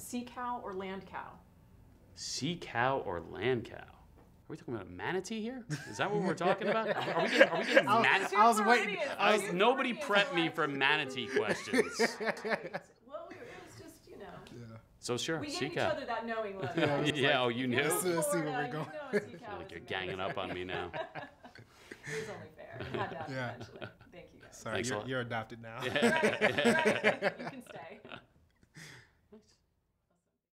sea cow or land cow? Sea cow or land cow? Are we talking about a manatee here? Is that what we're talking about? Are we getting manatee? I was waiting. Nobody prepped me for manatee questions. Well, it was just, you know. Yeah. So sure, We sea gave each cow. other that knowing look. Yeah, oh, you knew? Let's see where we're going. I feel like you're ganging up on me now. It was only fair. It had to happen Yeah. eventually. Thank you guys. Sorry, Thanks a lot. you're adopted now. Right. You can stay.